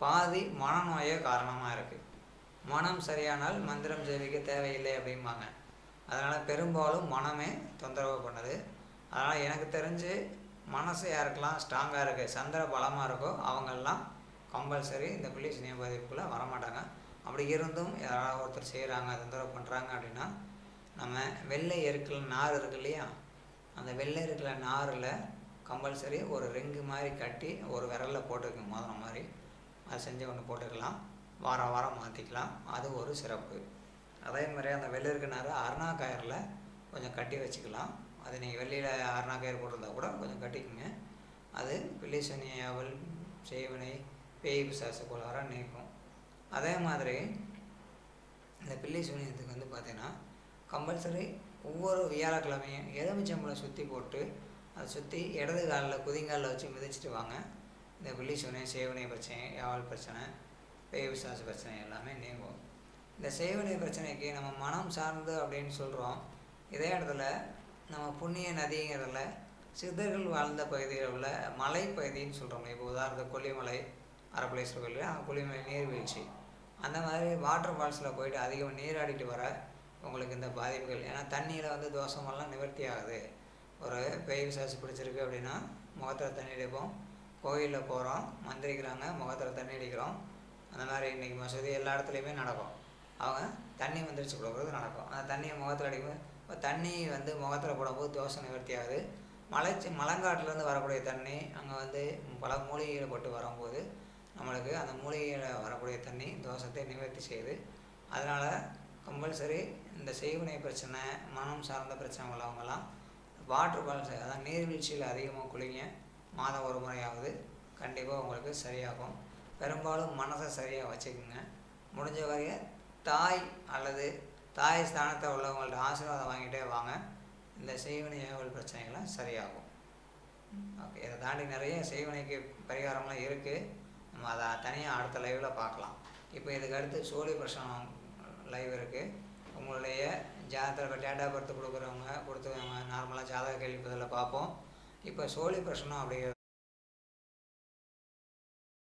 பாதி மனநோயே காரணமாக இருக்குது. மனம் சரியானால் மந்திரம் ஜெபிக்க தேவையில்லை அப்படிம்பாங்க. அதனால் பெரும்பாலும் மனமே தொந்தரவு பண்ணுது. அதனால் எனக்கு தெரிஞ்சு மனசு யாருக்கெல்லாம் ஸ்ட்ராங்காக இருக்குது, சந்திர பலமாக இருக்கோ அவங்கெல்லாம் கம்பல்சரி இந்த பில்லி சூனிய பாதிப்புக்குள்ளே வரமாட்டாங்க. அப்படி இருந்தும் யாராவது ஒருத்தர் செய்கிறாங்க, தொந்தரவு பண்ணுறாங்க அப்படின்னா, நம்ம வெள்ளை எருக்கில் நார் இருக்கு இல்லையா, அந்த வெள்ளை இருக்கிற நாரில் கம்பல்சரி ஒரு ரிங்கு மாதிரி கட்டி ஒரு விரலில் போட்டுக்கோங்க, மோதிரம் மாதிரி. அதை செஞ்சு ஒன்று போட்டுக்கலாம், வாரம் வாரம் மாற்றிக்கலாம். அது ஒரு சிறப்பு. அதே மாதிரி அந்த வெள்ளை இருக்க நார் அருணா கயிறில் கொஞ்சம் கட்டி வச்சுக்கலாம். அது நீங்கள் வெள்ளியில் அருணா கயிறு போட்டிருந்தா கூட கொஞ்சம் கட்டிக்குங்க. அது பில்லி சூனிய ஏவல் செய்வினை பேய் பிசாசு போல வர நீக்கும். அதே மாதிரி இந்த பில்லி சூனியத்துக்கு வந்து பார்த்தீங்கன்னா கம்பல்சரி ஒவ்வொரு வியாழக்கிழமையும் எலுமிச்சம்பழம் சுற்றி போட்டு அதை சுற்றி இடது காலில் குதிங்காலில் வச்சு மிதிச்சிட்டு வாங்க. இந்த பில்லி சூனியம் செய்வினை பிரச்சனை, ஏவல் பிரச்சனை, பேய் பிசாசு பிரச்சனை எல்லாமே நீங்கும். இந்த செய்வினை பிரச்சனைக்கு நம்ம மனம் சார்ந்து அப்படின்னு சொல்கிறோம். இதே இடத்துல நம்ம புண்ணிய நதிங்கிறதுல சித்தர்கள் வாழ்ந்த பகுதியில் உள்ள மலைப்பகுதின்னு சொல்கிறோம். இப்போ உதாரணத்துக்கு கொல்லிமலை, அரப்பளேஸ்வரர் கோயில், அங்கே கொல்லிமலை நீர்வீழ்ச்சி, அந்த மாதிரி வாட்டர் ஃபால்ஸில் போயிட்டு அதிகம் நீராடிட்டு வர உங்களுக்கு இந்த பாதிப்புகள். ஏன்னா தண்ணியில் வந்து தோஷமெல்லாம் நிவர்த்தி ஆகுது. ஒரு பேய் பிசாசு பிடிச்சிருக்கு அப்படின்னா முகத்தில் தண்ணி அடிப்போம், கோயிலில் போகிறோம், மந்திரிக்கிறாங்க, முகத்தில் தண்ணி அடிக்கிறோம். அந்த மாதிரி இன்றைக்கி மசூதி எல்லா இடத்துலையுமே நடக்கும். அவங்க தண்ணி வந்துருச்சு கொடுக்குறது நடக்கும். அந்த தண்ணியை முகத்தில் அடிக்கும். இப்போ தண்ணி வந்து முகத்தில் போடும்போது தோஷம் நிவர்த்தி ஆகுது. மலங்காட்டிலேருந்து வரக்கூடிய தண்ணி அங்கே வந்து பல மூலிகைகளை போட்டு வரும்போது நம்மளுக்கு அந்த மூலிகையில் வரக்கூடிய தண்ணி தோஷத்தை நிவர்த்தி செய்யுது. அதனால் கம்பல்சரி இந்த செய்வினை பிரச்சனை, மனம் சார்ந்த பிரச்சனை உள்ளவங்கெல்லாம் வாட்டர் ஃபால்ஸ், அதாவது நீர்வீழ்ச்சியில் அதிகமாக குளிங்க. மாதம் ஒரு முறையாவது கண்டிப்பாக உங்களுக்கு சரியாகும். பெரும்பாலும் மனசை சரியாக வச்சுக்கோங்க. முடிஞ்ச வரைய தாய் அல்லது தாய் ஸ்தானத்தை உள்ளவங்கள்ட்ட ஆசீர்வாதம் வாங்கிட்டே வாங்க. இந்த செய்வினை ஏவல் பிரச்சனைகள்லாம் சரியாகும். ஓகே, இதை தாண்டி நிறைய செய்வினைக்கு பரிகாரம்லாம் இருக்குது. நம்ம அதை தனியாக அடுத்த லைவில் பார்க்கலாம். இப்போ இதுக்கு அடுத்து சோழி பிரசனம் லைவ் இருக்குது. உங்களுடைய ஜாதகத்தில் டேட்டா பர்த் கொடுக்குறவங்க கொடுத்துருவாங்க. நார்மலாக ஜாதக கேள்வி பதில் பார்ப்போம். இப்போ சோழி பிரசனம் அப்படிங்கிற